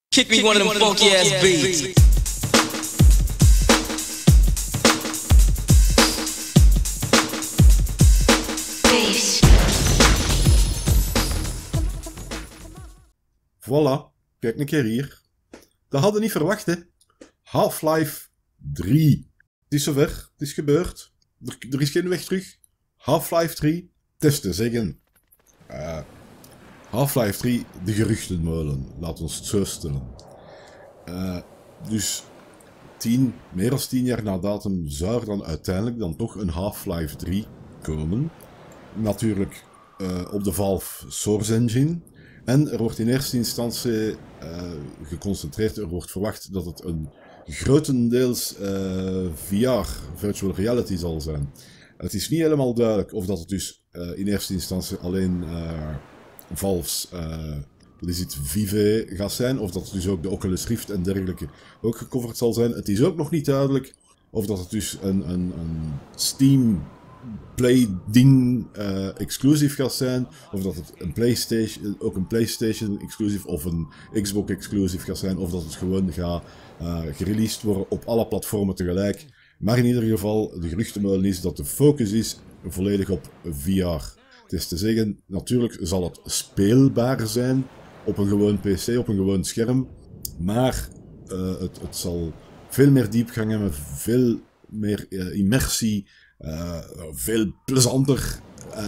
Kick me one of them funky ass beats. Voilà, kijk een keer hier. Dat hadden we niet verwacht, hè. Half-Life 3. Het is zover, het is gebeurd. Er is geen weg terug. Half-Life 3, testen, zeggen. Half-Life 3, de geruchtenmolen. Laten we het zo stellen. Dus meer dan 10 jaar na datum zou er dan uiteindelijk dan toch een Half-Life 3 komen. Natuurlijk op de Valve Source Engine. En er wordt in eerste instantie geconcentreerd, er wordt verwacht dat het een grotendeels VR, virtual reality, zal zijn. Het is niet helemaal duidelijk of dat het dus in eerste instantie alleen Valve's Vive gaat zijn, of dat het dus ook de Oculus Rift en dergelijke ook gecoverd zal zijn. Het is ook nog niet duidelijk of dat het dus een Steam Play-ding exclusief gaat zijn, of dat het ook een PlayStation exclusief of een Xbox exclusief gaat zijn, of dat het gewoon gaat gereleased worden op alle platformen tegelijk. Maar in ieder geval, de geruchtenmolen is dat de focus is volledig op VR. Het is te zeggen, natuurlijk zal het speelbaar zijn op een gewoon PC, op een gewoon scherm, maar het zal veel meer diepgang hebben, veel meer immersie, veel plezanter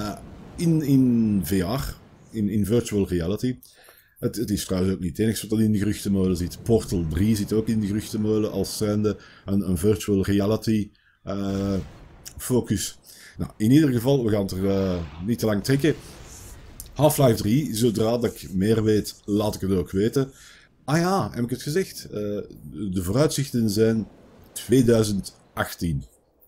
in VR, in virtual reality. Het is trouwens ook niet het enige wat in de geruchtenmolen zit. Portal 3 zit ook in de geruchtenmolen als zijnde een virtual reality focus. Nou, in ieder geval, we gaan het er niet te lang trekken. Half-Life 3, zodra dat ik meer weet, laat ik het ook weten. Ah ja, heb ik het gezegd? De vooruitzichten zijn 2018.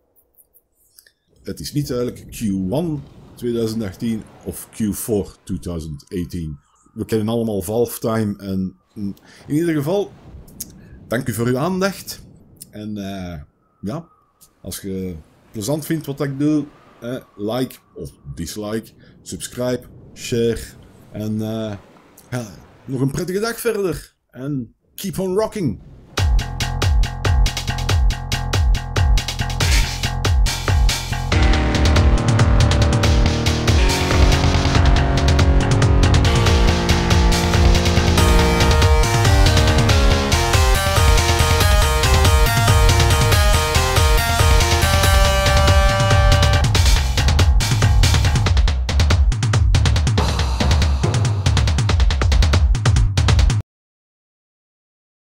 Het is niet duidelijk Q1 2018 of Q4 2018. We kennen allemaal Valve Time en in ieder geval, dank u voor uw aandacht. En ja, als je plezant vindt wat ik doe, like of dislike, subscribe, share en ja, nog een prettige dag verder. En keep on rocking!